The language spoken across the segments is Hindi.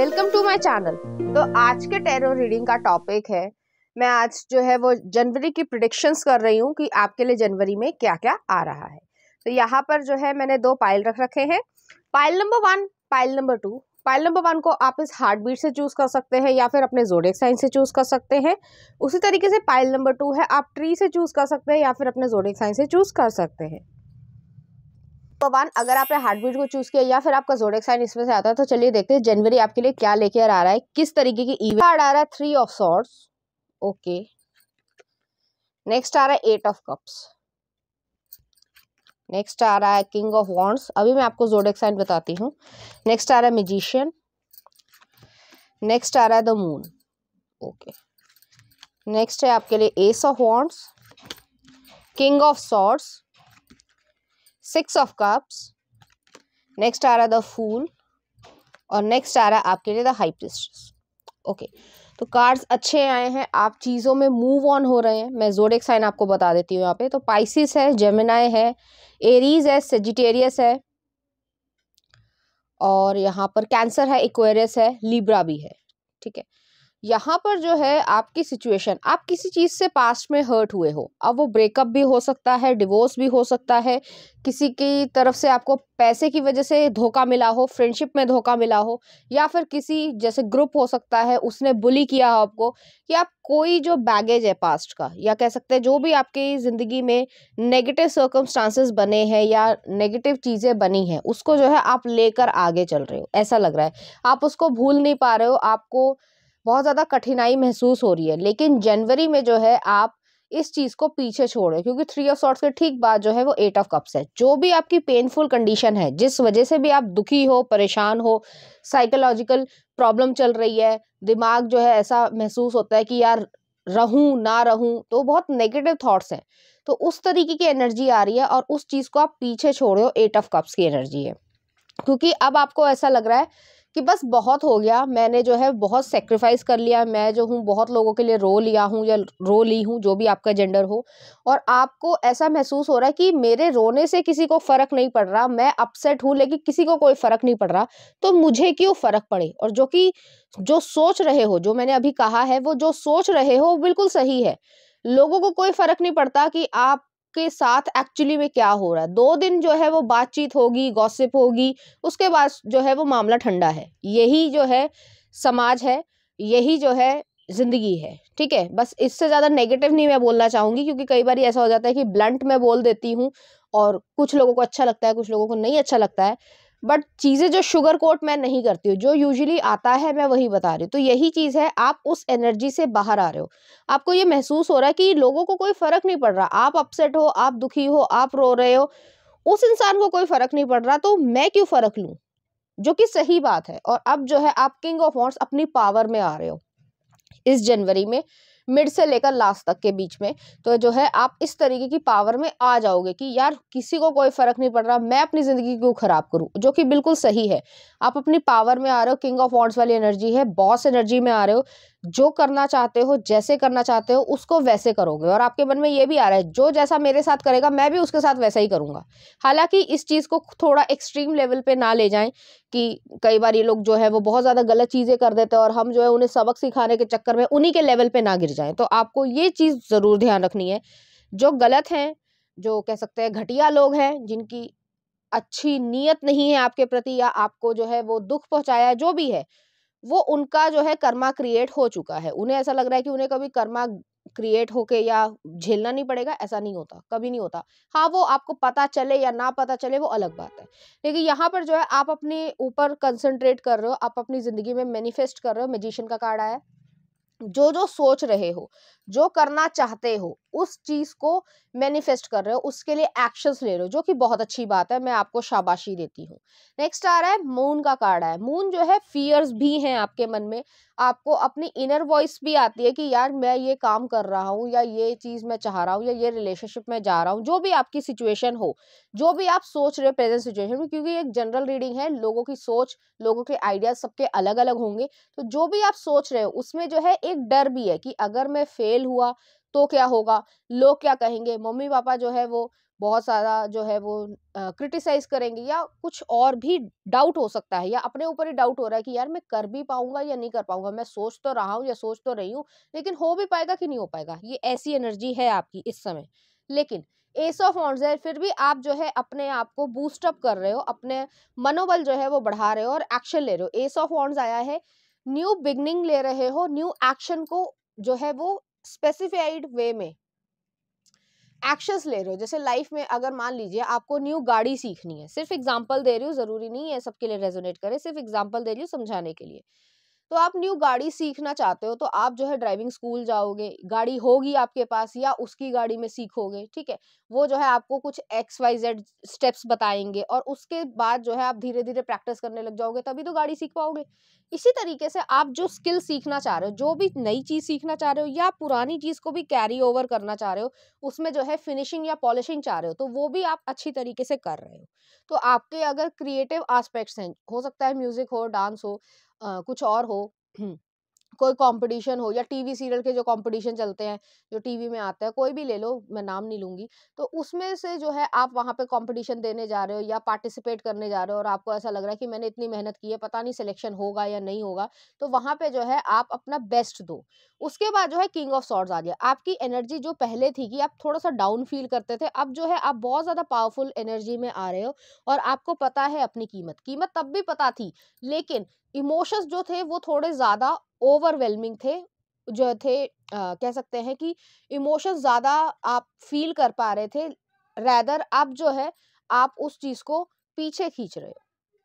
Welcome to my channel. तो आज के टैरो रीडिंग का टॉपिक है, मैं आज जो है वो जनवरी की प्रिडिक्शंस कर रही हूँ कि आपके लिए जनवरी में क्या क्या आ रहा है। तो यहाँ पर जो है मैंने दो पाइल रख रखे हैं, pile number 1, pile number 2। Pile number 1 को आप इस हार्ट बीट से चूज कर सकते हैं या फिर अपने ज़ोडिएक साइन से चूज कर सकते हैं। उसी तरीके से पाइल नंबर 2 है, आप ट्री से चूज कर सकते हैं या फिर अपने ज़ोडिएक साइन से चूज कर सकते हैं। वन, अगर आपने हार्टबीट को चूज किया या फिर आपका ज़ोडिएक साइन इसमें से आता है, तो चलिए देखते हैं जनवरी आपके लिए क्या लेकर आ रहा है, किस तरीके की इवेंट आ रहा है। 3 ऑफ सॉर्ड्स, ओके। नेक्स्ट आ रहा है 8 ऑफ कप्स। नेक्स्ट आ रहा है किंग ऑफ वॉन्ड्स। अभी मैं आपको ज़ोडिएक साइन बताती हूँ। नेक्स्ट आ रहा है मैजिशियन। नेक्स्ट आ रहा है द मून, ओके। नेक्स्ट है आपके लिए ace of wands, king of swords, 6 of cups. Next आ रहा है द फूल और नेक्स्ट आ रहा है आपके लिए द हाई प्रीस्टेस, ओके। तो कार्ड्स अच्छे आए हैं, आप चीज़ों में मूव ऑन हो रहे हैं। मैं ज़ोडिएक साइन आपको बता देती हूँ यहाँ पे। तो पाइसिस है, जेमिनाई है, एरीज है, सेजिटेरियस है और यहाँ पर कैंसर है, एक्वेरियस है, लिब्रा भी है, ठीक है। यहाँ पर जो है आपकी सिचुएशन, आप किसी चीज़ से पास्ट में हर्ट हुए हो। अब वो ब्रेकअप भी हो सकता है, डिवोर्स भी हो सकता है, किसी की तरफ से आपको पैसे की वजह से धोखा मिला हो, फ्रेंडशिप में धोखा मिला हो, या फिर किसी जैसे ग्रुप हो सकता है उसने बुली किया हो आपको, या कोई जो बैगेज है पास्ट का, या कह सकते हैं जो भी आपकी ज़िंदगी में नेगेटिव सर्कमस्टांसेस बने हैं या नेगेटिव चीज़ें बनी हैं, उसको जो है आप लेकर आगे चल रहे हो। ऐसा लग रहा है आप उसको भूल नहीं पा रहे हो, आपको बहुत ज़्यादा कठिनाई महसूस हो रही है। लेकिन जनवरी में जो है आप इस चीज़ को पीछे छोड़े, क्योंकि 3 ऑफ सॉर्ड्स के ठीक बाद जो है वो 8 ऑफ कप्स है। जो भी आपकी पेनफुल कंडीशन है, जिस वजह से भी आप दुखी हो, परेशान हो, साइकोलॉजिकल प्रॉब्लम चल रही है, दिमाग जो है ऐसा महसूस होता है कि यार रहूं ना रहूं, तो बहुत नेगेटिव थॉट्स हैं। तो उस तरीके की एनर्जी आ रही है और उस चीज़ को आप पीछे छोड़े हो। 8 ऑफ कप्स की एनर्जी है, क्योंकि अब आपको ऐसा लग रहा है कि बस बहुत हो गया, मैंने जो है बहुत सेक्रीफाइस कर लिया, मैं जो हूँ बहुत लोगों के लिए रो लिया हूँ या रो ली हूँ, जो भी आपका जेंडर हो, और आपको ऐसा महसूस हो रहा है कि मेरे रोने से किसी को फर्क नहीं पड़ रहा, मैं अपसेट हूँ लेकिन किसी को कोई फर्क नहीं पड़ रहा, तो मुझे क्यों फर्क पड़े। और जो सोच रहे हो, जो मैंने अभी कहा है, वो जो सोच रहे हो वो बिल्कुल सही है। लोगों को कोई फर्क नहीं पड़ता कि आप के साथ एक्चुअली में क्या हो रहा है। 2 दिन जो है वो बातचीत होगी, गॉसिप होगी, उसके बाद जो है वो मामला ठंडा है। यही जो है समाज है, यही जो है जिंदगी है, ठीक है। बस इससे ज़्यादा नेगेटिव नहीं मैं बोलना चाहूँगी, क्योंकि कई बार ऐसा हो जाता है कि ब्लंट मैं बोल देती हूँ और कुछ लोगों को अच्छा लगता है, कुछ लोगों को नहीं अच्छा लगता है। बट चीज़ें जो शुगर कोट मैं नहीं करती हूँ, जो यूजुअली आता है मैं वही बता रही हूँ। तो यही चीज़ है, आप उस एनर्जी से बाहर आ रहे हो। आपको ये महसूस हो रहा है कि लोगों को कोई फर्क नहीं पड़ रहा, आप अपसेट हो, आप दुखी हो, आप रो रहे हो, उस इंसान को कोई फर्क नहीं पड़ रहा, तो मैं क्यों फर्क लूं, जो कि सही बात है। और अब जो है आप किंग ऑफ वॉन्ड्स अपनी पावर में आ रहे हो इस जनवरी में, मिड से लेकर लास्ट तक के बीच में। तो जो है आप इस तरीके की पावर में आ जाओगे कि यार किसी को कोई फर्क नहीं पड़ रहा, मैं अपनी जिंदगी क्यों खराब करूं, जो कि बिल्कुल सही है। आप अपनी पावर में आ रहे हो, किंग ऑफ वॉन्ड्स वाली एनर्जी है, बॉस एनर्जी में आ रहे हो। जो करना चाहते हो, जैसे करना चाहते हो, उसको वैसे करोगे। और आपके मन में ये भी आ रहा है, जो जैसा मेरे साथ करेगा मैं भी उसके साथ वैसा ही करूंगा। हालांकि इस चीज को थोड़ा एक्सट्रीम लेवल पे ना ले जाएं, कि कई बार ये लोग जो है वो बहुत ज़्यादा गलत चीज़ें कर देते हैं और हम जो है उन्हें सबक सिखाने के चक्कर में उन्हीं के लेवल पे ना गिर जाएं। तो आपको ये चीज़ ज़रूर ध्यान रखनी है, जो गलत हैं, जो कह सकते हैं घटिया लोग हैं, जिनकी अच्छी नीयत नहीं है आपके प्रति, या आपको जो है वो दुख पहुंचाया है, जो भी है, वो उनका जो है कर्मा क्रिएट हो चुका है। उन्हें ऐसा लग रहा है कि उन्हें कभी कर्मा क्रिएट होके या झेलना नहीं पड़ेगा, ऐसा नहीं होता, कभी नहीं होता। हाँ, वो आपको पता चले या ना पता चले वो अलग बात है। लेकिन यहाँ पर जो है आप अपने ऊपर कंसंट्रेट कर रहे हो, आप अपनी जिंदगी में मैनिफेस्ट कर रहे हो। मैजिशियन का कार्ड आया है। जो जो सोच रहे हो, जो करना चाहते हो, उस चीज को मैनिफेस्ट कर रहे हो, उसके लिए एक्शंस ले रहे हो, जो कि बहुत अच्छी बात है, मैं आपको शाबाशी देती हूँ। नेक्स्ट आ रहा है मून का कार्ड है। मून जो है फियर्स भी हैं आपके मन में, आपको अपनी इनर वॉइस भी आती है कि यार मैं ये काम कर रहा हूँ, या ये चीज मैं चाह रहा हूँ, या ये रिलेशनशिप में जा रहा हूँ, जो भी आपकी सिचुएशन हो, जो भी आप सोच रहे हो प्रेजेंट सिचुएशन में, क्योंकि एक जनरल रीडिंग है, लोगों की सोच, लोगों के आइडियाज सबके अलग अलग होंगे। तो जो भी आप सोच रहे हो उसमें जो है एक डर भी है कि अगर मैं फेल हुआ तो क्या होगा, लोग क्या कहेंगे, मम्मी पापा जो है वो बहुत सारा जो है वो क्रिटिसाइज करेंगे, या कुछ और भी डाउट हो सकता है, या अपने ऊपर ही डाउट हो रहा है कि यार मैं कर भी पाऊंगा या नहीं कर पाऊंगा, मैं सोच तो रहा हूँ या सोच तो रही हूँ, लेकिन हो भी पाएगा कि नहीं हो पाएगा। ये ऐसी एनर्जी है आपकी इस समय। लेकिन एस ऑफ वॉन्ड्स है, फिर भी आप जो है अपने आप को बूस्ट अप कर रहे हो, अपने मनोबल जो है वो बढ़ा रहे हो और एक्शन ले रहे हो। एस ऑफ वॉन्ड्स आया है, न्यू बिगनिंग ले रहे हो, न्यू एक्शन को जो है वो स्पेसिफाइड वे में एक्शंस ले रहे हो। जैसे लाइफ में अगर मान लीजिए आपको न्यू गाड़ी सीखनी है, सिर्फ एग्जांपल दे रही हूँ, जरूरी नहीं है सबके लिए रेजोनेट करे, सिर्फ एग्जांपल दे रही हूँ समझाने के लिए। तो आप न्यू गाड़ी सीखना चाहते हो, तो आप जो है ड्राइविंग स्कूल जाओगे, गाड़ी होगी आपके पास या उसकी गाड़ी में सीखोगे, ठीक है। वो जो है आपको कुछ XYZ स्टेप्स बताएंगे और उसके बाद जो है आप धीरे धीरे प्रैक्टिस करने लग जाओगे, तभी तो गाड़ी सीख पाओगे। इसी तरीके से आप जो स्किल सीखना चाह रहे हो, जो भी नई चीज सीखना चाह रहे हो या पुरानी चीज को भी कैरी ओवर करना चाह रहे हो, उसमें जो है फिनिशिंग या पॉलिशिंग चाह रहे हो, तो वो भी आप अच्छी तरीके से कर रहे हो। तो आपके अगर क्रिएटिव एस्पेक्ट्स हैं, हो सकता है म्यूजिक हो, डांस हो, कुछ और हो, कोई कंपटीशन हो, या टीवी सीरियल के जो कंपटीशन चलते हैं, जो टीवी में आता है, कोई भी ले लो, मैं नाम नहीं लूंगी, तो उसमें से जो है आप वहां पे कंपटीशन देने जा रहे हो या पार्टिसिपेट करने जा रहे हो, और आपको ऐसा लग रहा है कि मैंने इतनी मेहनत की है, पता नहीं सिलेक्शन होगा या नहीं होगा, तो वहां पे जो है आप अपना बेस्ट दो। उसके बाद जो है किंग ऑफ सॉर्ड्स आ गया। आपकी एनर्जी जो पहले थी कि आप थोड़ा सा डाउन फील करते थे, अब जो है आप बहुत ज्यादा पावरफुल एनर्जी में आ रहे हो, और आपको पता है अपनी कीमत। कीमत तब भी पता थी, लेकिन इमोशंस जो थे वो थोड़े ज्यादा ओवरवेलमिंग थे, जो थे कह सकते हैं कि इमोशंस ज्यादा आप फील कर पा रहे थे, रैदर अब जो है आप उस चीज को पीछे खींच रहे हो,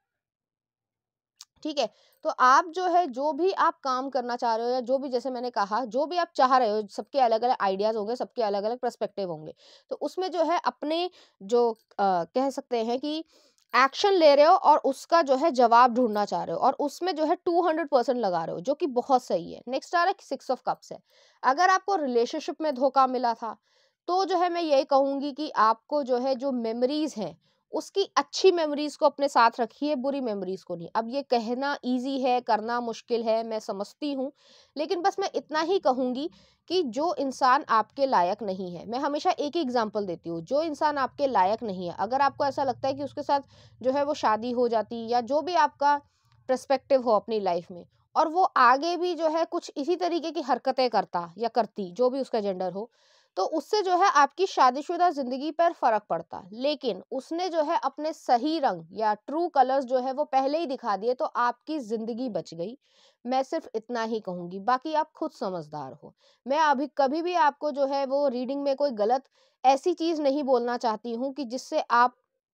ठीक है। तो आप जो है जो भी आप काम करना चाह रहे हो, या जो भी, जैसे मैंने कहा, जो भी आप चाह रहे हो, सबके अलग अलग आइडियाज होंगे, सबके अलग अलग पर्सपेक्टिव होंगे, तो उसमें जो है अपने जो कह सकते हैं कि एक्शन ले रहे हो और उसका जो है जवाब ढूंढना चाह रहे हो, और उसमें जो है 200% लगा रहे हो, जो कि बहुत सही है। नेक्स्ट आ रहा है 6 ऑफ कप्स है। अगर आपको रिलेशनशिप में धोखा मिला था, तो जो है मैं यही कहूंगी कि आपको जो है जो मेमोरीज हैं, उसकी अच्छी मेमोरीज को अपने साथ रखिए, बुरी मेमोरीज को नहीं। अब ये कहना इजी है, करना मुश्किल है, मैं समझती हूँ, लेकिन बस मैं इतना ही कहूंगी कि जो इंसान आपके लायक नहीं है, मैं हमेशा एक ही एग्जांपल देती हूँ, जो इंसान आपके लायक नहीं है, अगर आपको ऐसा लगता है कि उसके साथ जो है वो शादी हो जाती, या जो भी आपका पर्सपेक्टिव हो अपनी लाइफ में, और वो आगे भी जो है कुछ इसी तरीके की हरकतें करता या करती, जो भी उसका जेंडर हो, तो उससे जो है आपकी शादीशुदा जिंदगी पर फर्क पड़ता। लेकिन उसने जो है अपने सही रंग या ट्रू कलर्स जो है वो पहले ही दिखा दिए, तो आपकी जिंदगी बच गई। मैं सिर्फ इतना ही कहूंगी, बाकी आप खुद समझदार हो। मैं अभी कभी भी आपको जो है वो रीडिंग में कोई गलत ऐसी चीज नहीं बोलना चाहती हूँ कि जिससे आप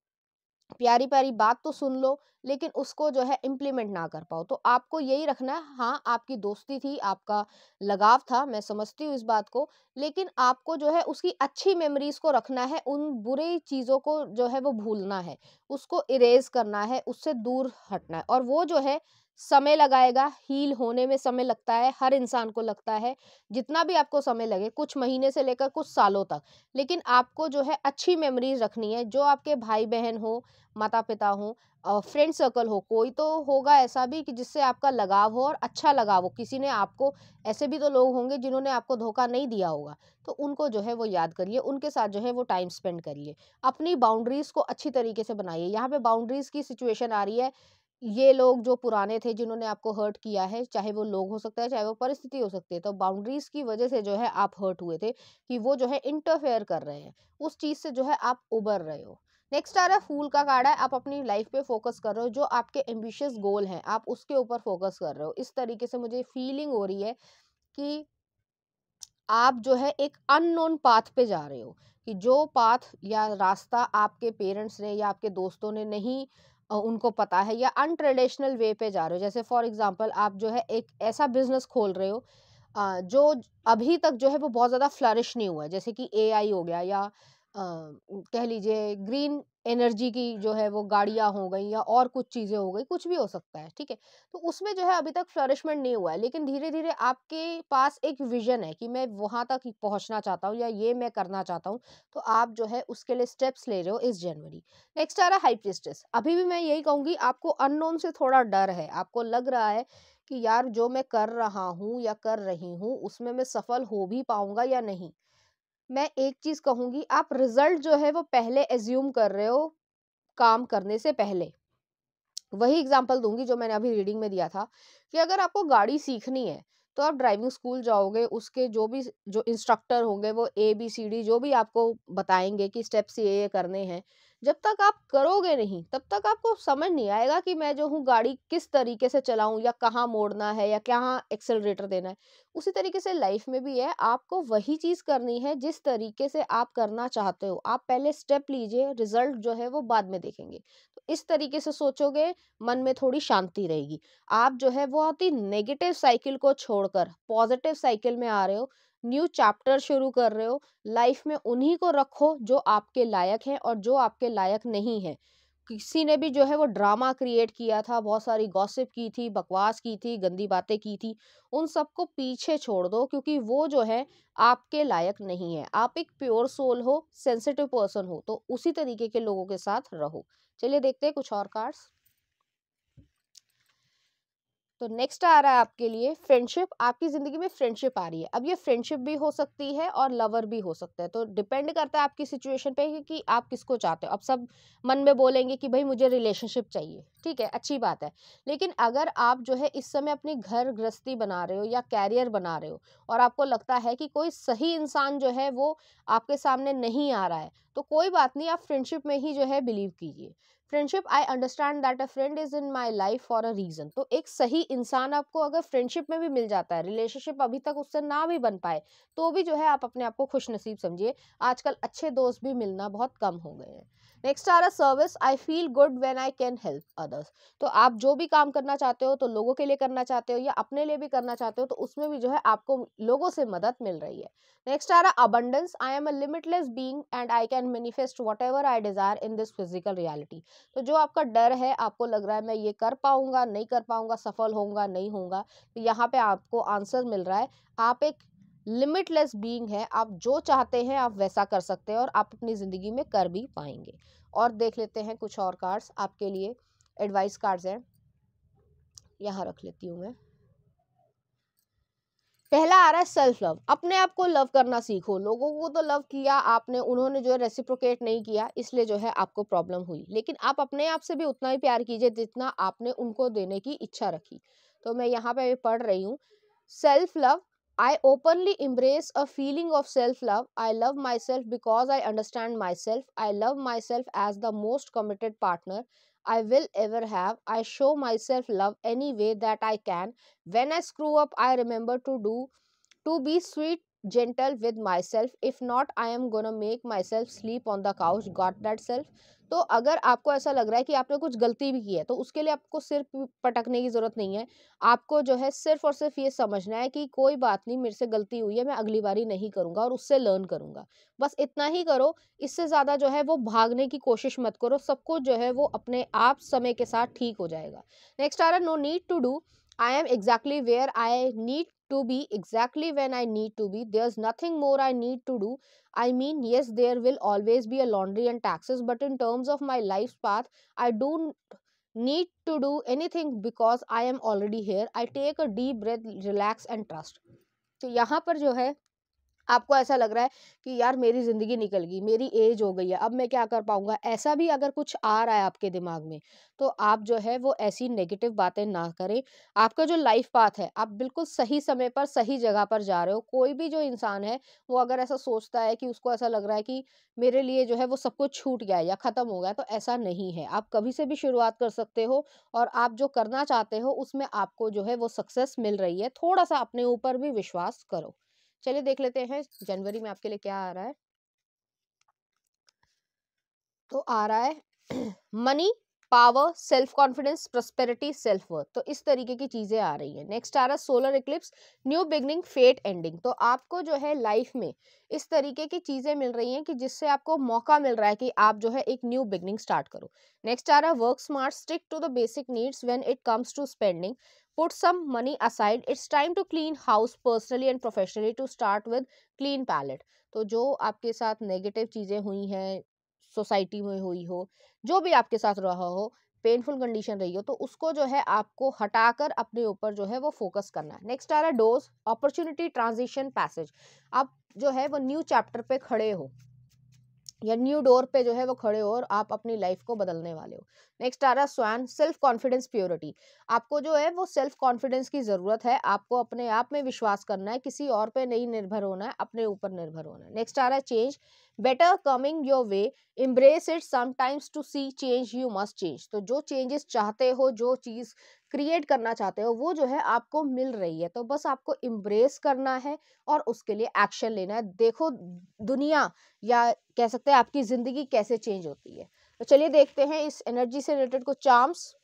प्यारी प्यारी बात तो सुन लो, लेकिन उसको जो है इम्प्लीमेंट ना कर पाओ। तो आपको यही रखना है, हाँ आपकी दोस्ती थी, आपका लगाव था, मैं समझती हूँ इस बात को, लेकिन आपको जो है उसकी अच्छी मेमोरीज को रखना है, उन बुरी चीजों को जो है वो भूलना है, उसको इरेज करना है, उससे दूर हटना है। और वो जो है समय लगाएगा, हील होने में समय लगता है, हर इंसान को लगता है, जितना भी आपको समय लगे, कुछ महीने से लेकर कुछ सालों तक, लेकिन आपको जो है अच्छी मेमोरीज रखनी है। जो आपके भाई बहन हो, माता पिता हो, फ्रेंड सर्कल हो, कोई तो होगा ऐसा भी कि जिससे आपका लगाव हो और अच्छा लगाव हो, किसी ने आपको, ऐसे भी तो लोग होंगे जिन्होंने आपको धोखा नहीं दिया होगा, तो उनको जो है वो याद करिए, उनके साथ जो है वो टाइम स्पेंड करिए। अपनी बाउंड्रीज को अच्छी तरीके से बनाइए। यहाँ पे बाउंड्रीज की सिचुएशन आ रही है, ये लोग जो पुराने थे जिन्होंने आपको हर्ट किया है, चाहे वो लोग हो सकता है, चाहे वो परिस्थिति हो सकती है, तो बाउंड्रीज की वजह से जो है आप हर्ट हुए थे, कि वो जो है इंटरफेयर कर रहे हैं, उस चीज से जो है आप उबर रहे हो। नेक्स्ट आ रहा है फूल का कार्ड है, आप अपनी लाइफ पे फोकस कर रहे हो, जो आपके एम्बिशियस गोल हैं आप उसके ऊपर फोकस कर रहे हो। इस तरीके से मुझे फीलिंग हो रही है कि आप जो है एक अननोन पाथ पे जा रहे हो, कि जो पाथ या रास्ता आपके पेरेंट्स ने या आपके दोस्तों ने नहीं उनको पता है, या अनट्रेडिशनल वे पे जा रहे हो। जैसे फॉर एग्जांपल आप जो है एक ऐसा बिजनेस खोल रहे हो जो अभी तक जो है वो बहुत ज़्यादा फ्लरिश नहीं हुआ है, जैसे कि एआई हो गया, या कह लीजिए ग्रीन एनर्जी की जो है वो गाड़ियां हो गई, या और कुछ चीज़ें हो गई, कुछ भी हो सकता है, ठीक है। तो उसमें जो है अभी तक फ्लरिशमेंट नहीं हुआ है, लेकिन धीरे धीरे आपके पास एक विजन है कि मैं वहां तक पहुंचना चाहता हूँ, या ये मैं करना चाहता हूँ, तो आप जो है उसके लिए स्टेप्स ले रहे हो इस जनवरी। नेक्स्ट आ रहा है हाई प्रीस्टेस। अभी भी मैं यही कहूंगी, आपको अननोन से थोड़ा डर है, आपको लग रहा है कि यार जो मैं कर रहा हूँ या कर रही हूँ उसमें मैं सफल हो भी पाऊंगा या नहीं। मैं एक चीज कहूंगी, आप रिजल्ट जो है वो पहले एज्यूम कर रहे हो काम करने से पहले। वही एग्जांपल दूंगी जो मैंने अभी रीडिंग में दिया था, कि अगर आपको गाड़ी सीखनी है तो आप ड्राइविंग स्कूल जाओगे, उसके जो इंस्ट्रक्टर होंगे वो ABCD जो भी आपको बताएंगे कि स्टेप्स ये करने हैं, जब तक आप करोगे नहीं तब तक आपको समझ नहीं आएगा कि मैं जो हूँ गाड़ी किस तरीके से चलाऊं, या कहाँ मोड़ना है या कहाँ एक्सेलरेटर देना है। उसी तरीके से लाइफ में भी है, आपको वही चीज करनी है जिस तरीके से आप करना चाहते हो। आप पहले स्टेप लीजिए, रिजल्ट जो है वो बाद में देखेंगे। तो इस तरीके से सोचोगे, मन में थोड़ी शांति रहेगी। आप जो है वो आती नेगेटिव साइकिल को छोड़कर पॉजिटिव साइकिल में आ रहे हो, न्यू चैप्टर शुरू कर रहे हो। लाइफ में उन्हीं को रखो जो आपके लायक हैं, और जो आपके लायक नहीं है, किसी ने भी जो है वो ड्रामा क्रिएट किया था, बहुत सारी गॉसिप की थी, बकवास की थी, गंदी बातें की थी, उन सबको पीछे छोड़ दो, क्योंकि वो जो है आपके लायक नहीं है। आप एक प्योर सोल हो, सेंसिटिव पर्सन हो, तो उसी तरीके के लोगों के साथ रहो। चलिए देखते हैं कुछ और कार्ड्स। तो नेक्स्ट आ रहा है आपके लिए फ्रेंडशिप। आपकी जिंदगी में फ्रेंडशिप आ रही है। अब ये फ्रेंडशिप भी हो सकती है और लवर भी हो सकता है, तो डिपेंड करता है आपकी सिचुएशन पे कि आप किसको चाहते हो। अब सब मन में बोलेंगे कि भाई मुझे रिलेशनशिप चाहिए, ठीक है, अच्छी बात है। लेकिन अगर आप जो है इस समय अपनी घर गृहस्थी बना रहे हो या कैरियर बना रहे हो, और आपको लगता है कि कोई सही इंसान जो है वो आपके सामने नहीं आ रहा है, तो कोई बात नहीं, आप फ्रेंडशिप में ही जो है बिलीव कीजिए। Friendship, I understand that a friend is in my life for a reason. तो एक सही इंसान आपको अगर फ्रेंडशिप में भी मिल जाता है, रिलेशनशिप अभी तक उससे ना भी बन पाए, तो भी जो है आप अपने आप को खुश नसीब समझिए। आजकल अच्छे दोस्त भी मिलना बहुत कम हो गए हैं। नेक्स्ट आ रहा service, I feel good when I can help others. तो आप जो भी काम करना चाहते हो, तो लोगों के लिए करना चाहते हो या अपने लिए भी करना चाहते हो, तो उसमें भी जो है आपको लोगों से मदद मिल रही है। नेक्स्ट आ रहा abundance, I am a limitless being and I can manifest whatever I desire in this physical reality. तो जो आपका डर है, आपको लग रहा है मैं ये कर पाऊंगा नहीं कर पाऊंगा, सफल होऊंगा नहीं होऊंगा, तो यहाँ पे आपको आंसर मिल रहा है। आप एक लिमिटलेस बीइंग है, आप जो चाहते हैं आप वैसा कर सकते हैं, और आप अपनी जिंदगी में कर भी पाएंगे। और देख लेते हैं कुछ और कार्ड्स आपके लिए, एडवाइस कार्ड्स हैं, यहाँ रख लेती हूँ मैं। पहला आ रहा है सेल्फ लव। अपने आप को लव करना सीखो। लोगों को तो लव किया आपने, उन्होंने जो है रेसिप्रोकेट नहीं किया, इसलिए जो है आपको प्रॉब्लम हुई। लेकिन आप अपने आप से भी उतना ही प्यार कीजिए जितना आपने उनको देने की इच्छा रखी। तो मैं यहाँ पे पढ़ रही हूँ, self love, I openly embrace a feeling of self love. I love myself because I understand myself. I love myself as the most committed partner I will ever have. I show myself love any way that I can. When I screw up, I remember to be sweet, gentle with myself. If not, I am gonna make myself sleep on the couch. Got that self? तो अगर आपको ऐसा लग रहा है कि आपने कुछ गलती भी की है, तो उसके लिए आपको सिर पटकने की जरूरत नहीं है। आपको जो है सिर्फ और सिर्फ ये समझना है कि कोई बात नहीं, मेरे से गलती हुई है, मैं अगली बारी नहीं करूंगा और उससे लर्न करूंगा। बस इतना ही करो। इससे ज्यादा जो है वो भागने की कोशिश मत करो। सब कुछ जो है वो अपने आप समय के साथ ठीक हो जाएगा। नेक्स्ट आ रहा, no need to do, I am exactly where I need to be, exactly when I need to be. There's nothing more I need to do. I mean, yes, there will always be a laundry and taxes, but in terms of my life's path, I don't need to do anything because I am already here. I take a deep breath, relax and trust. तो यहाँ पर जो है आपको ऐसा लग रहा है कि यार मेरी ज़िंदगी निकल गई, मेरी एज हो गई है, अब मैं क्या कर पाऊँगा, ऐसा भी अगर कुछ आ रहा है आपके दिमाग में, तो आप जो है वो ऐसी नेगेटिव बातें ना करें। आपका जो लाइफ पाथ है, आप बिल्कुल सही समय पर सही जगह पर जा रहे हो। कोई भी जो इंसान है वो अगर ऐसा सोचता है कि उसको ऐसा लग रहा है कि मेरे लिए जो है वो सब कुछ छूट गया है या ख़त्म हो गया है, तो ऐसा नहीं है। आप कभी से भी शुरुआत कर सकते हो, और आप जो करना चाहते हो उसमें आपको जो है वो सक्सेस मिल रही है। थोड़ा सा अपने ऊपर भी विश्वास करो। चलिए देख लेते हैं जनवरी में आपके लिए क्या आ रहा है। तो आ रहा है money, power, self confidence, prosperity, self worth. तो इस तरीके की चीजें आ रही है। नेक्स्ट आ रहा है solar eclipse, new beginning, fate ending. तो आपको जो है लाइफ में इस तरीके की चीजें मिल रही हैं कि जिससे आपको मौका मिल रहा है कि आप जो है एक न्यू बिगनिंग स्टार्ट करो। नेक्स्ट आ रहा है work smart, stick to the basic needs when it comes to spending, put some money aside, it's time to clean house personally and professionally, to start with clean palette. तो जो आपके साथ नेगेटिव चीजें हुई हैं, सोसाइटी में हुई हो, जो भी आपके साथ रहा हो, पेनफुल कंडीशन रही हो, तो उसको जो है आपको हटाकर अपने ऊपर जो है वो फोकस करना है। नेक्स्ट आ रहा है डोज, अपॉर्चुनिटी, ट्रांजिशन, पैसेज। आप जो है वो न्यू चैप्टर पे खड़े हो या न्यू डोर पे जो है वो खड़े हो और आप अपनी लाइफ को बदलने वाले हो। नेक्स्ट आ रहा है स्वान, सेल्फ कॉन्फिडेंस, प्योरिटी। आपको जो है वो सेल्फ कॉन्फिडेंस की जरूरत है, आपको अपने आप में विश्वास करना है, किसी और पे नहीं निर्भर होना है, अपने ऊपर निर्भर होना है। नेक्स्ट आ रहा है change, better coming your way, embrace it, sometimes to see change you must change. तो जो चेंजेस चाहते हो, जो चीज क्रिएट करना चाहते हो, वो जो है आपको मिल रही है, तो बस आपको embrace करना है और उसके लिए एक्शन लेना है। देखो दुनिया या कह सकते हैं आपकी जिंदगी कैसे चेंज होती है। तो चलिए देखते हैं इस एनर्जी से रिलेटेड कुछ चार्म्स।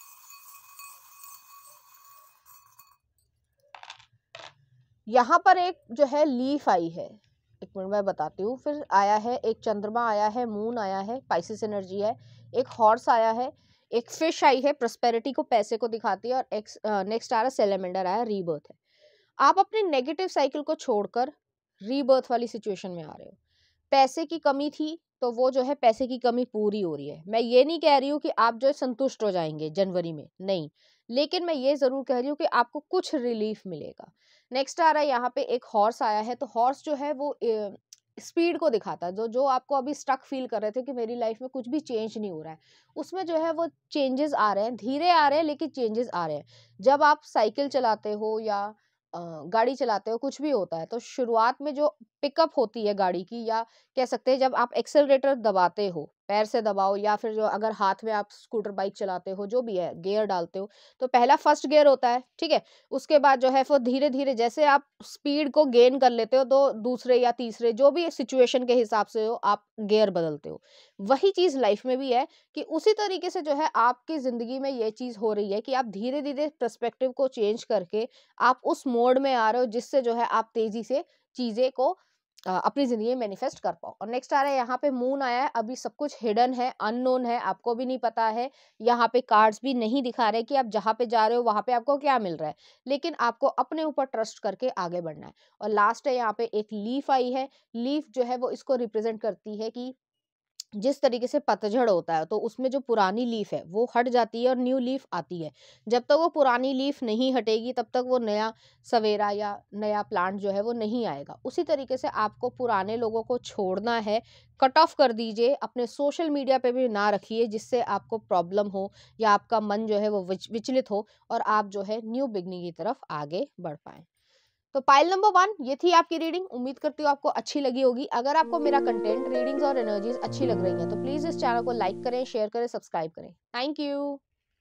यहाँ पर एक जो है लीफ आई है, एक मिनट मैं बताती हूँ। फिर आया है एक चंद्रमा आया है, मून आया है, पाइसिस एनर्जी है, एक हॉर्स आया है, एक फिश आई है, प्रॉस्पेरिटी को, पैसे को दिखाती है, और नेक्स्ट आ रहा है सेलेमेंडर आया, रीबर्थ है। आप अपने नेगेटिव साइकिल को छोड़कर रीबर्थ वाली सिचुएशन में आ रहे हो। पैसे की कमी थी तो वो जो है पैसे की कमी पूरी हो रही है। मैं ये नहीं कह रही हूँ कि आप जो है संतुष्ट हो जाएंगे जनवरी में, नहीं, लेकिन मैं ये जरूर कह रही हूँ कि आपको कुछ रिलीफ मिलेगा। नेक्स्ट आ रहा है यहाँ पे एक हॉर्स आया है, तो हॉर्स जो है वो स्पीड को दिखाता है। जो जो आपको अभी स्टक फील कर रहे थे कि मेरी लाइफ में कुछ भी चेंज नहीं हो रहा है, उसमें जो है वो चेंजेस आ रहे हैं, धीरे आ रहे हैं लेकिन चेंजेस आ रहे हैं। जब आप साइकिल चलाते हो या गाड़ी चलाते हो, कुछ भी होता है, तो शुरुआत में जो पिकअप होती है गाड़ी की, या कह सकते हैं जब आप एक्सेलरेटर दबाते हो, पैर से दबाओ या फिर जो अगर हाथ में आप स्कूटर बाइक चलाते हो, जो भी है गियर डालते हो, तो पहला फर्स्ट गियर होता है, ठीक है। उसके बाद जो है वो धीरे धीरे जैसे आप स्पीड को गेन कर लेते हो, तो दूसरे या तीसरे जो भी सिचुएशन के हिसाब से हो आप गियर बदलते हो। वही चीज लाइफ में भी है कि उसी तरीके से जो है आपकी जिंदगी में ये चीज हो रही है कि आप धीरे धीरे पर्सपेक्टिव को चेंज करके आप उस मोड में आ रहे हो जिससे जो है आप तेजी से चीजें को अपनी जिंदगी में मैनिफेस्ट कर पाओ। और नेक्स्ट आ रहा है यहाँ पे मून आया है, अभी सब कुछ हिडन है, अननोन है, आपको भी नहीं पता है, यहाँ पे कार्ड्स भी नहीं दिखा रहे कि आप जहाँ पे जा रहे हो वहां पे आपको क्या मिल रहा है, लेकिन आपको अपने ऊपर ट्रस्ट करके आगे बढ़ना है। और लास्ट है यहाँ पे एक लीफ आई है, लीफ जो है वो इसको रिप्रेजेंट करती है कि जिस तरीके से पतझड़ होता है तो उसमें जो पुरानी लीफ है वो हट जाती है और न्यू लीफ आती है। जब तक वो पुरानी लीफ नहीं हटेगी तब तक वो नया सवेरा या नया प्लांट जो है वो नहीं आएगा। उसी तरीके से आपको पुराने लोगों को छोड़ना है, कट ऑफ कर दीजिए, अपने सोशल मीडिया पे भी ना रखिए जिससे आपको प्रॉब्लम हो या आपका मन जो है वो विचलित हो और आप जो है न्यू बिगनिंग की तरफ आगे बढ़ पाए। तो पाइल नंबर 1 ये थी आपकी रीडिंग। उम्मीद करती हूँ आपको अच्छी लगी होगी। अगर आपको मेरा कंटेंट, रीडिंग्स और एनर्जीज अच्छी लग रही हैं तो प्लीज इस चैनल को लाइक करें, शेयर करें, सब्सक्राइब करें। Thank you.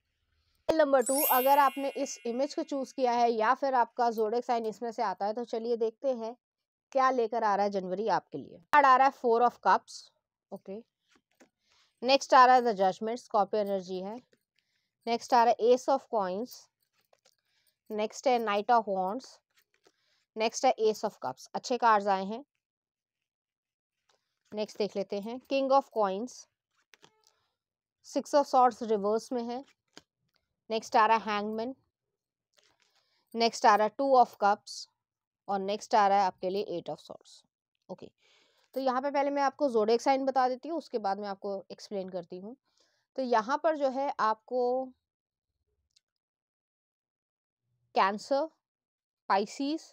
पाइल नंबर 2, अगर आपने इस इमेज को चूज किया है या फिर आपका ज़ोडिएक साइन इसमें से आता है, तो चलिए देखते हैं क्या लेकर आ रहा है जनवरी आपके लिए। कार्ड आ रहा है 4 ऑफ कप्स, ओके। नेक्स्ट आ रहा है द जजमेंट, स्कॉर्पियो एनर्जी है। नेक्स्ट आ रहा है एस ऑफ कॉइंस। नेक्स्ट है नाइट ऑफ वॉन्ड्स। नेक्स्ट है एस ऑफ कप्स। अच्छे कार्ड्स आए हैं। नेक्स्ट देख लेते हैं king of coins, 6 of swords reverse में है। नेक्स्ट आ रहा है हैंगमैन। नेक्स्ट आ रहा है 2 ऑफ कप्स और नेक्स्ट आ रहा है आपके लिए 8 ऑफ सॉर्ड्स, ओके। तो यहाँ पे पहले मैं आपको ज़ोडिएक साइन बता देती हूँ, उसके बाद मैं आपको एक्सप्लेन करती हूँ। तो यहाँ पर जो है आपको Cancer, Pisces,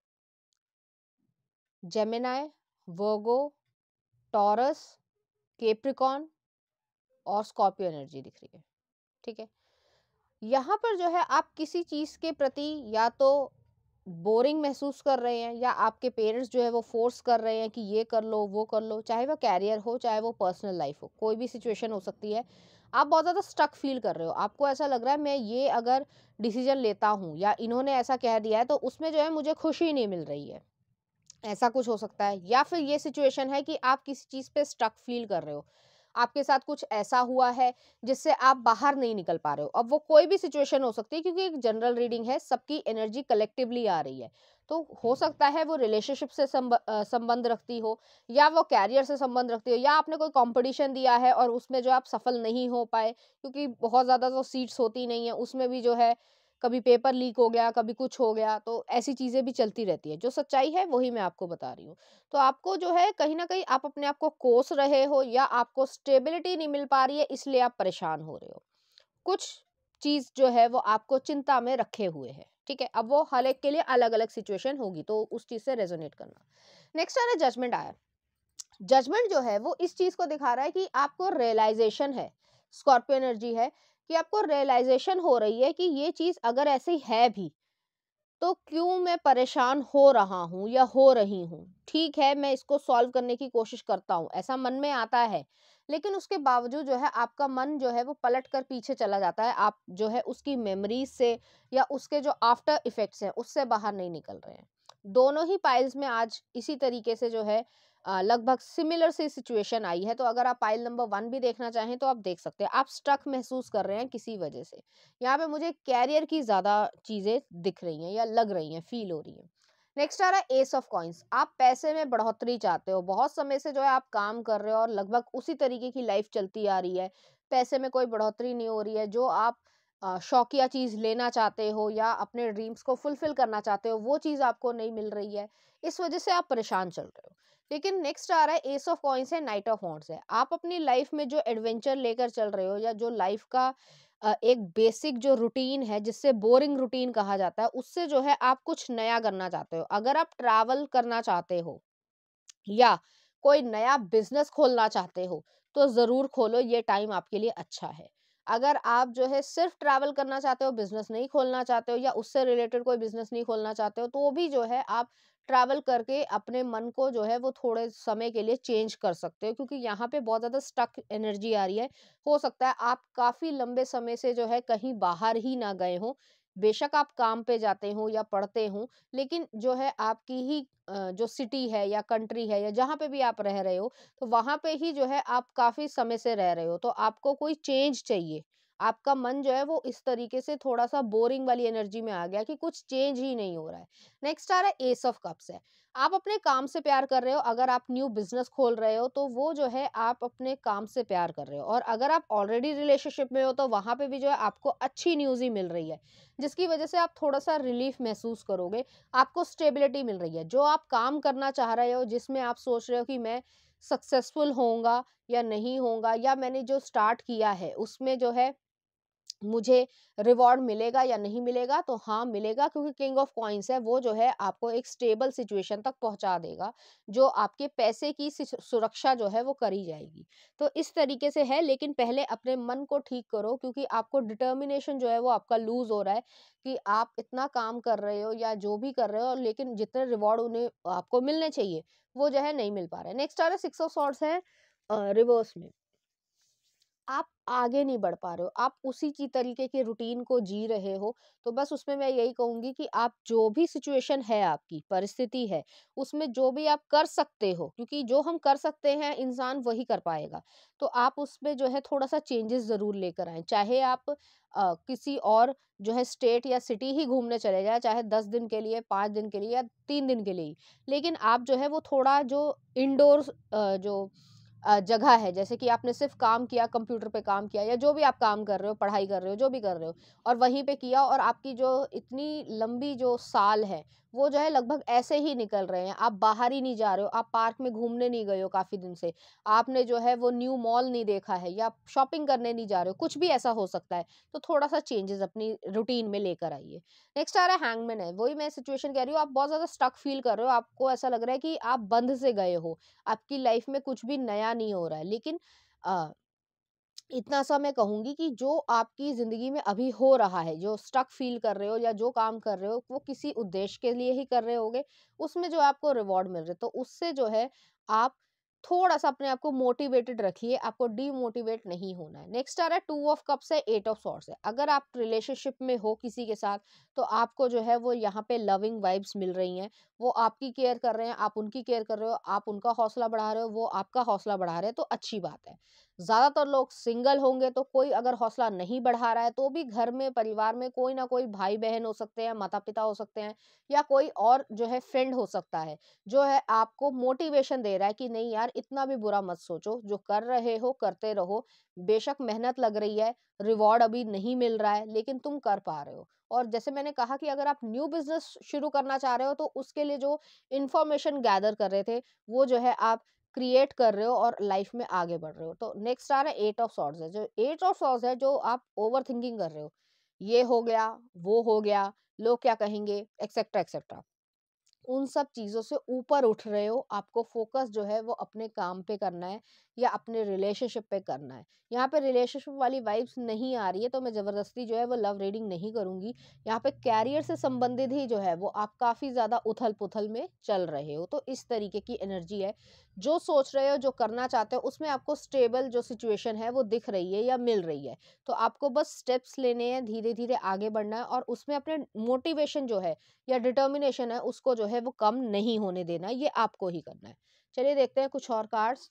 Gemini, Virgo, Taurus, Capricorn और स्कॉर्पियो एनर्जी दिख रही है, ठीक है। यहाँ पर जो है आप किसी चीज के प्रति या तो बोरिंग महसूस कर रहे हैं या आपके पेरेंट्स जो है वो फोर्स कर रहे हैं कि ये कर लो वो कर लो, चाहे वो कैरियर हो चाहे वो पर्सनल लाइफ हो, कोई भी सिचुएशन हो सकती है। आप बहुत ज़्यादा स्टक फील कर रहे हो, आपको ऐसा लग रहा है मैं ये अगर डिसीजन लेता हूँ या इन्होंने ऐसा कह दिया है तो उसमें जो है मुझे खुशी नहीं मिल रही है, ऐसा कुछ हो सकता है। या फिर ये सिचुएशन है कि आप किसी चीज़ पे स्टक फील कर रहे हो, आपके साथ कुछ ऐसा हुआ है जिससे आप बाहर नहीं निकल पा रहे हो। अब वो कोई भी सिचुएशन हो सकती है क्योंकि एक जनरल रीडिंग है, सबकी एनर्जी कलेक्टिवली आ रही है। तो हो सकता है वो रिलेशनशिप से संबंध रखती हो या वो कैरियर से संबंध रखती हो या आपने कोई कंपटीशन दिया है और उसमें जो आप सफल नहीं हो पाए, क्योंकि बहुत ज़्यादा तो सीट्स होती नहीं है उसमें भी जो है कभी पेपर लीक हो गया, कभी कुछ हो गया, तो ऐसी चीज़ें भी चलती रहती है। जो सच्चाई है वही मैं आपको बता रही हूँ। तो आपको जो है कहीं न कहीं आप अपने आप को कोस रहे हो या आपको स्टेबिलिटी नहीं मिल पा रही है इसलिए आप परेशान हो रहे हो। कुछ चीज जो है वो आपको चिंता में रखे हुए है, ठीक है। अब वो हर एक के लिए अलग अलग सिचुएशन होगी, तो उस चीज से रेजोनेट करना। नेक्स्ट आ रहा है जजमेंट आया। जजमेंट जो है वो इस चीज को दिखा रहा है कि आपको रियलाइजेशन है, स्कॉर्पियो एनर्जी है, कि आपको रियलाइजेशन हो रही है कि ये चीज अगर ऐसी है भी तो क्यों मैं परेशान हो रहा हूँ या हो रही हूँ। ठीक है, मैं इसको सॉल्व करने की कोशिश करता हूँ, ऐसा मन में आता है, लेकिन उसके बावजूद जो है आपका मन जो है वो पलट कर पीछे चला जाता है। आप जो है उसकी मेमोरीज से या उसके जो आफ्टर इफेक्ट्स हैं उससे बाहर नहीं निकल रहे हैं। दोनों ही पाइल्स में आज इसी तरीके से जो है लगभग सिमिलर सी सिचुएशन आई है। तो अगर आप पाइल नंबर 1 भी देखना चाहें तो आप देख सकते हैं। आप स्टक महसूस कर रहे हैं किसी वजह से। यहाँ पे मुझे कैरियर की ज्यादा चीजें दिख रही हैं या लग रही हैं, फील हो रही हैं। नेक्स्ट आ रहा है एस ऑफ कॉइंस। आप पैसे में बढ़ोतरी चाहते हो, बहुत समय से जो है आप काम कर रहे हो और लगभग उसी तरीके की लाइफ चलती आ रही है, पैसे में कोई बढ़ोतरी नहीं हो रही है। जो आप शौकिया चीज लेना चाहते हो या अपने ड्रीम्स को फुलफिल करना चाहते हो वो चीज आपको नहीं मिल रही है, इस वजह से आप परेशान चल रहे हो। लेकिन नेक्स्ट आ रहा है एस ऑफ कॉइंस है, नाइट ऑफ वॉन्ड्स है। आप अपनी लाइफ में जो एडवेंचर लेकर चल रहे हो या जो लाइफ का एक बेसिक जो रूटीन है जिससे बोरिंग रूटीन कहा जाता है, उससे जो है आप कुछ नया करना चाहते हो। अगर आप ट्रैवल करना चाहते हो या कोई नया बिजनेस खोलना चाहते हो तो जरूर खोलो, ये टाइम आपके लिए अच्छा है। अगर आप जो है सिर्फ ट्रैवल करना चाहते हो, बिजनेस नहीं खोलना चाहते हो या उससे रिलेटेड कोई बिजनेस नहीं खोलना चाहते हो, तो वो भी जो है आप ट्रैवल करके अपने मन को जो है वो थोड़े समय के लिए चेंज कर सकते हो, क्योंकि यहाँ पे बहुत ज्यादा स्टक एनर्जी आ रही है। हो सकता है आप काफी लंबे समय से जो है कहीं बाहर ही ना गए हो। बेशक आप काम पे जाते हो या पढ़ते हो, लेकिन जो है आपकी ही जो सिटी है या कंट्री है या जहाँ पे भी आप रह रहे हो, तो वहां पे ही जो है आप काफी समय से रह रहे हो, तो आपको कोई चेंज चाहिए। आपका मन जो है वो इस तरीके से थोड़ा सा बोरिंग वाली एनर्जी में आ गया कि कुछ चेंज ही नहीं हो रहा है। नेक्स्ट आ रहा है एस ऑफ कप्स है। आप अपने काम से प्यार कर रहे हो। अगर आप न्यू बिजनेस खोल रहे हो तो वो जो है आप अपने काम से प्यार कर रहे हो, और अगर आप ऑलरेडी रिलेशनशिप में हो तो वहां पे भी जो है आपको अच्छी न्यूज ही मिल रही है, जिसकी वजह से आप थोड़ा सा रिलीफ महसूस करोगे। आपको स्टेबिलिटी मिल रही है। जो आप काम करना चाह रहे हो, जिसमें आप सोच रहे हो कि मैं सक्सेसफुल होऊंगा या नहीं होऊंगा, या मैंने जो स्टार्ट किया है उसमें जो है मुझे रिवॉर्ड मिलेगा या नहीं मिलेगा, तो हाँ मिलेगा, क्योंकि किंग ऑफ कॉइंस है, वो जो है आपको एक स्टेबल सिचुएशन तक पहुंचा देगा, जो आपके पैसे की सुरक्षा जो है वो करी जाएगी। तो इस तरीके से है, लेकिन पहले अपने मन को ठीक करो, क्योंकि आपको डिटर्मिनेशन जो है वो आपका लूज हो रहा है कि आप इतना काम कर रहे हो या जो भी कर रहे हो, लेकिन जितने रिवॉर्ड उन्हें आपको मिलने चाहिए वो जो है नहीं मिल पा रहे। नेक्स्ट आ रहा है सिक्स ऑफ सॉर्ड्स है रिवर्स में। आप आगे नहीं बढ़ पा रहे हो, आप उसी की तरीके के रूटीन को जी रहे हो। तो बस उसमें मैं यही कहूंगी कि आप जो भी सिचुएशन है, आपकी परिस्थिति है, उसमें जो भी आप कर सकते हो, क्योंकि जो हम कर सकते हैं इंसान वही कर पाएगा, तो आप उसमें जो है थोड़ा सा चेंजेस जरूर लेकर आए। चाहे आप किसी और जो है स्टेट या सिटी ही घूमने चले जाए, चाहे 10 दिन के लिए, 5 दिन के लिए या 3 दिन के लिए ही, लेकिन आप जो है वो थोड़ा जो इंडोर जो जगह है, जैसे कि आपने सिर्फ काम किया, कंप्यूटर पे काम किया या जो भी आप काम कर रहे हो, पढ़ाई कर रहे हो, जो भी कर रहे हो, और वहीं पे किया, और आपकी जो इतनी लंबी जो साल है वो जो है लगभग ऐसे ही निकल रहे हैं। आप बाहर ही नहीं जा रहे हो, आप पार्क में घूमने नहीं गए हो काफी दिन से, आपने जो है वो न्यू मॉल नहीं देखा है या शॉपिंग करने नहीं जा रहे हो, कुछ भी ऐसा हो सकता है। तो थोड़ा सा चेंजेस अपनी रूटीन में लेकर आइए। नेक्स्ट आ रहा है हैंगमैन है। वही मैं सिचुएशन कह रही हूँ, आप बहुत ज्यादा स्टक फील कर रहे हो, आपको ऐसा लग रहा है कि आप बंद से गए हो, आपकी लाइफ में कुछ भी नया नहीं हो रहा है। लेकिन अ, इतना सा मैं कहूंगी कि जो आपकी जिंदगी में अभी हो रहा है, जो स्टक फील कर रहे हो या जो काम कर रहे हो, वो किसी उद्देश्य के लिए ही कर रहे होगे, उसमें जो आपको रिवॉर्ड मिल रहे, तो उससे जो है आप थोड़ा सा अपने आप को मोटिवेटेड रखिए, आपको डीमोटिवेट नहीं होना है। नेक्स्ट आ रहा है टू ऑफ कप्स है, एट ऑफ सॉर्ड्स है। अगर आप रिलेशनशिप में हो किसी के साथ, तो आपको जो है वो यहाँ पे लविंग वाइब्स मिल रही हैं, वो आपकी केयर कर रहे हैं, आप उनकी केयर कर रहे हो, आप उनका हौसला बढ़ा रहे हो, वो आपका हौसला बढ़ा रहे हैं, तो अच्छी बात है। ज्यादातर लोग सिंगल होंगे, तो कोई अगर हौसला नहीं बढ़ा रहा है तो भी घर में, परिवार में कोई ना कोई भाई बहन हो सकते हैं, माता पिता हो सकते हैं, या कोई और जो है फ्रेंड हो सकता है, जो है आपको मोटिवेशन दे रहा है कि नहीं यार इतना भी बुरा मत सोचो, जो कर रहे हो करते रहो। बेशक मेहनत लग रही है, रिवॉर्ड अभी नहीं मिल रहा है, लेकिन तुम कर पा रहे हो। और जैसे मैंने कहा कि अगर आप न्यू बिजनेस शुरू करना चाह रहे हो, तो उसके लिए जो इंफॉर्मेशन गैदर कर रहे थे, वो जो है आप क्रिएट कर रहे हो और लाइफ में आगे बढ़ रहे हो। तो नेक्स्ट आ रहा है एट ऑफ सॉर्ड्स है, जो एट ऑफ सॉर्ड्स है जो आप ओवर थिंकिंग कर रहे हो, ये हो गया, वो हो गया, लोग क्या कहेंगे, एक्सेट्रा एक्सेट्रा, उन सब चीज़ों से ऊपर उठ रहे हो। आपको फोकस जो है वो अपने काम पे करना है या अपने रिलेशनशिप पे करना है। यहाँ पे रिलेशनशिप वाली वाइब्स नहीं आ रही है तो मैं ज़बरदस्ती जो है वो लव रीडिंग नहीं करूँगी। यहाँ पे कैरियर से संबंधित ही जो है वो आप काफ़ी ज़्यादा उथल पुथल में चल रहे हो, तो इस तरीके की एनर्जी है। जो सोच रहे हो, जो करना चाहते हो, उसमें आपको स्टेबल जो सिचुएशन है वो दिख रही है या मिल रही है। तो आपको बस स्टेप्स लेने हैं, धीरे धीरे आगे बढ़ना है और उसमें अपने मोटिवेशन जो है या डिटर्मिनेशन है उसको जो है वो कम नहीं होने देना, ये आपको ही करना है। चलिए देखते हैं कुछ और कार्ड्स।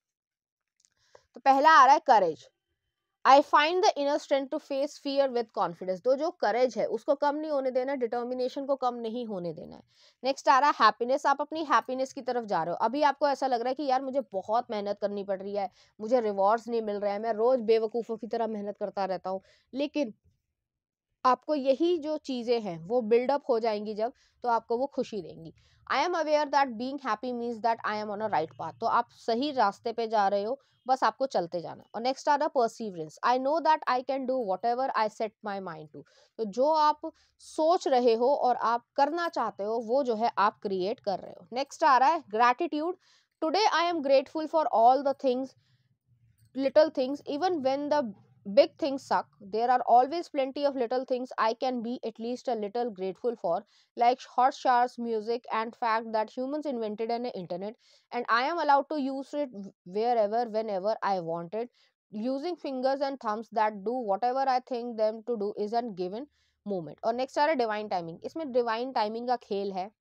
तो पहला आ रहा है courage. I find the inner strength to face fear with confidence. तो जो करेज है उसको कम नहीं होने देना, डिटर्मिनेशन को कम नहीं होने देना है। नेक्स्ट आ रहा है हैप्पीनेस। आप अपनी हैप्पीनेस की तरफ जा रहे हो। अभी आपको ऐसा लग रहा है कि यार मुझे बहुत मेहनत करनी पड़ रही है, मुझे रिवॉर्ड्स नहीं मिल रहे हैं, मैं रोज बेवकूफ़ों की तरह मेहनत करता रहता हूँ, लेकिन आपको यही जो चीज़ें हैं वो बिल्डअप हो जाएंगी जब, तो आपको वो खुशी देंगी। I am aware that being happy means that I am on a right path. तो आप सही रास्ते पे जा रहे हो, बस आपको चलते जाना। और नेक्स्ट आ रहा perseverance. I know that I can do whatever I set my mind to. तो जो आप सोच रहे हो और आप करना चाहते हो वो जो है आप क्रिएट कर रहे हो। नेक्स्ट आ रहा है gratitude. Today I am grateful for all the things, little things, even when the big things suck. There are always plenty of little things I can be at least a little grateful for, like hot showers, music, and fact that humans invented an internet, and I am allowed to use it wherever, whenever I wanted. Using fingers and thumbs that do whatever I think them to do is a given moment. और नेक्स्ट आ रहा है डिवाइन टाइमिंग। इसमें डिवाइन टाइमिंग का खेल है,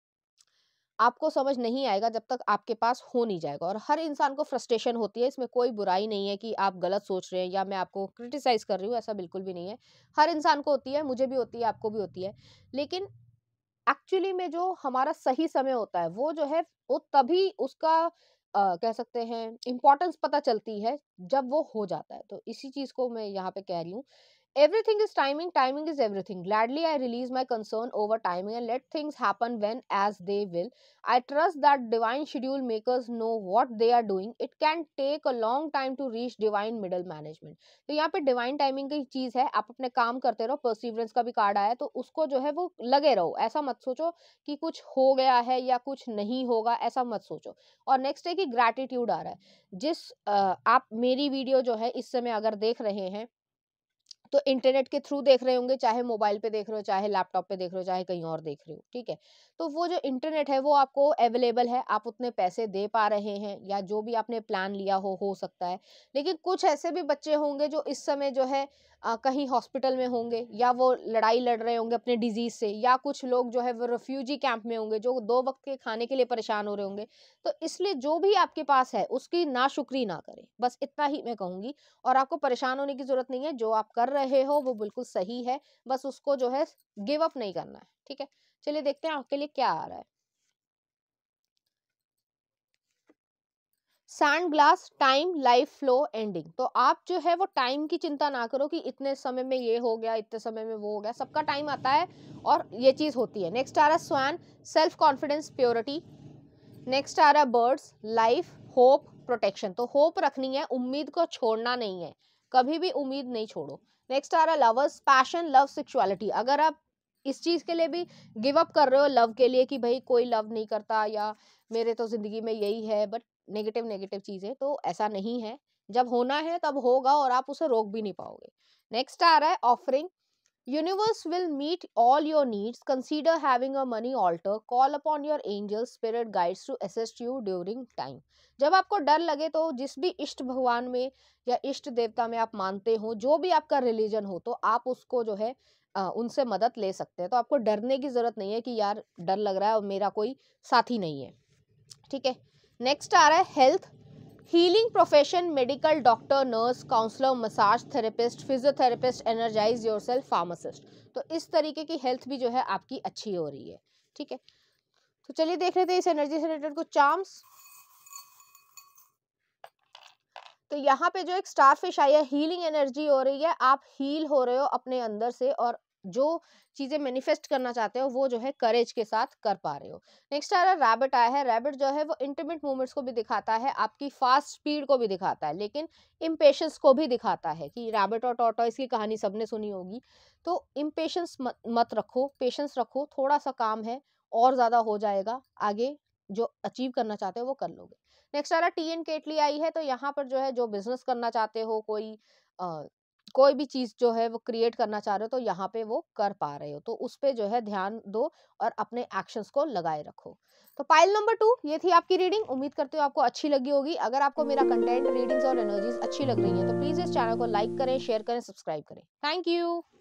आपको समझ नहीं आएगा जब तक आपके पास हो नहीं जाएगा। और हर इंसान को फ्रस्ट्रेशन होती है, इसमें कोई बुराई नहीं है कि आप गलत सोच रहे हैं या मैं आपको क्रिटिसाइज कर रही हूँ, ऐसा बिल्कुल भी नहीं है। हर इंसान को होती है, मुझे भी होती है, आपको भी होती है। लेकिन एक्चुअली में जो हमारा सही समय होता है वो जो है वो तभी उसका कह सकते हैं इम्पोर्टेंस पता चलती है जब वो हो जाता है। तो इसी चीज को मैं यहाँ पे कह रही हूँ। Everything is timing, timing is everything. Gladly, I release my concern over timing and let things happen when as they will. I trust that divine schedule makers know what they are doing. It can take a long time to reach divine middle management. तो यहाँ पे डिवाइन टाइमिंग की चीज है, आप अपने काम करते रहो। परसिवरेंस का भी कार्ड आया तो उसको जो है वो लगे रहो, ऐसा मत सोचो कि कुछ हो गया है या कुछ नहीं होगा, ऐसा मत सोचो। और नेक्स्ट है कि ग्रैटिट्यूड आ रहा है। जिस आप मेरी वीडियो जो है इस समय अगर देख रहे हैं तो इंटरनेट के थ्रू देख रहे होंगे, चाहे मोबाइल पे देख रहे हो, चाहे लैपटॉप पे देख रहे हो, चाहे कहीं और देख रहे हो, ठीक है। तो वो जो इंटरनेट है वो आपको अवेलेबल है, आप उतने पैसे दे पा रहे हैं या जो भी आपने प्लान लिया हो सकता है। लेकिन कुछ ऐसे भी बच्चे होंगे जो इस समय जो है कहीं हॉस्पिटल में होंगे या वो लड़ाई लड़ रहे होंगे अपने डिजीज से, या कुछ लोग जो है वो रेफ्यूजी कैंप में होंगे जो 2 वक्त के खाने के लिए परेशान हो रहे होंगे। तो इसलिए जो भी आपके पास है उसकी नाशुक्री ना करें, बस इतना ही मैं कहूंगी। और आपको परेशान होने की जरूरत नहीं है, जो आप कर रहे हो वो बिल्कुल सही है, बस उसको जो है गिव अप नहीं करना है, ठीक है। चलिए देखते हैं आपके लिए क्या आ रहा है। Sand glass, time, life flow, ending. तो आप जो है वो टाइम की चिंता ना करो कि इतने समय में ये हो गया, इतने समय में वो हो गया, सबका टाइम आता है और ये चीज होती है। नेक्स्ट आ रहा है swan, self confidence, purity. Next आ रहा है बर्ड्स, लाइफ, होप, प्रोटेक्शन। तो होप रखनी है, उम्मीद को छोड़ना नहीं है, कभी भी उम्मीद नहीं छोड़ो। नेक्स्ट आ रहा है लवर्स, पैशन, लव, सेक्सुअलिटी। अगर आप इस चीज के लिए भी गिव अप कर रहे हो लव के लिए कि भाई कोई लव नहीं करता या मेरे तो जिंदगी में यही है, बट नेगेटिव नेगेटिव चीजें, तो ऐसा नहीं है। जब होना है तब होगा और आप उसे रोक भी नहीं पाओगे। नेक्स्ट आ रहा है offering, universe will meet all your needs. Consider having a money altar. Call upon your angels, spirit guides to assist you during time. जब आपको डर लगे तो जिस भी इष्ट भगवान में या इष्ट देवता में आप मानते हो, जो भी आपका रिलीजन हो, तो आप उसको जो है उनसे मदद ले सकते हैं। तो आपको डरने की जरूरत नहीं है कि यार डर लग रहा है और मेरा कोई साथी नहीं है, ठीक है। नेक्स्ट आ रहा है health, healing profession, medical, doctor, nurse, counsellor, massage therapist, physiotherapist, energise yourself, pharmacist. तो इस तरीके की हेल्थ भी जो है आपकी अच्छी हो रही है, ठीक है। तो चलिए देख लेते हैं इस एनर्जी से रिलेटेड कुछ चार्म्स। तो यहाँ पे जो एक स्टारफिश आई है, हीलिंग एनर्जी हो रही है, आप हील हो रहे हो अपने अंदर से और जो चीजें मैनिफेस्ट करना चाहते हो वो जो है करेज के साथ कर पा रहे हो। नेक्स्ट आ रहा है रैबिट आया है। रैबिट जो है वो इंटरमिट मूवमेंट्स को भी दिखाता है, आपकी फास्ट स्पीड को भी दिखाता है, लेकिन इम्पेशंस को भी दिखाता है कि रैबिट और टॉर्टोइस की कहानी सबने सुनी होगी। तो इम्पेशंस मत रखो, पेशेंस रखो, थोड़ा सा काम है और ज्यादा हो जाएगा, आगे जो अचीव करना चाहते हो वो कर लोगे। नेक्स्ट आ रहा है टी एंड केटली आई है। तो यहाँ पर जो है जो बिजनेस करना चाहते हो, कोई भी चीज जो है वो क्रिएट करना चाह रहे हो, तो यहाँ पे वो कर पा रहे हो, तो उस पे जो है ध्यान दो और अपने एक्शंस को लगाए रखो। तो पाइल नंबर 2 ये थी आपकी रीडिंग। उम्मीद करती हूँ आपको अच्छी लगी होगी। अगर आपको मेरा कंटेंट, रीडिंग्स और एनर्जीज अच्छी लग रही है तो प्लीज इस चैनल को लाइक करें, शेयर करें, सब्सक्राइब करें। Thank you.